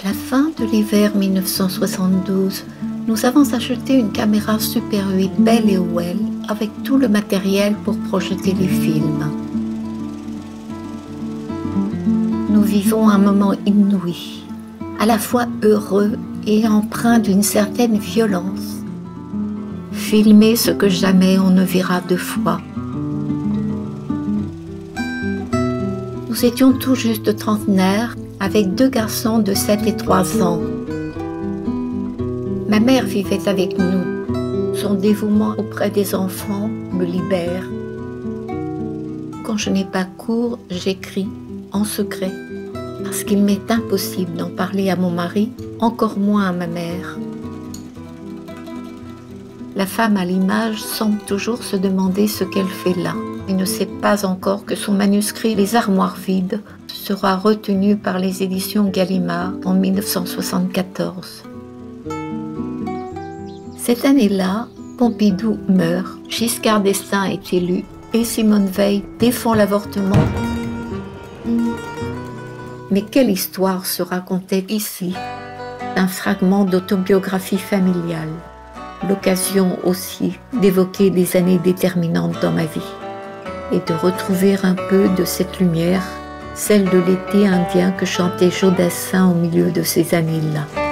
À la fin de l'hiver 1972, nous avons acheté une caméra Super 8 Bell & Howell avec tout le matériel pour projeter les films. Nous vivons un moment inouï, à la fois heureux et empreint d'une certaine violence. Filmer ce que jamais on ne verra deux fois. Nous étions tout juste trentenaires, avec deux garçons de 7 et 3 ans. Ma mère vivait avec nous. Son dévouement auprès des enfants me libère. Quand je n'ai pas cours, j'écris en secret, parce qu'il m'est impossible d'en parler à mon mari, encore moins à ma mère. La femme à l'image semble toujours se demander ce qu'elle fait là et ne sait pas encore que son manuscrit « Les armoires vides » sera retenu par les éditions Gallimard en 1974. Cette année-là, Pompidou meurt, Giscard d'Estaing est élu et Simone Veil défend l'avortement. Mais quelle histoire se racontait ici? Un fragment d'autobiographie familiale. L'occasion aussi d'évoquer des années déterminantes dans ma vie et de retrouver un peu de cette lumière, celle de l'été indien que chantait Joe Dassin au milieu de ces années-là.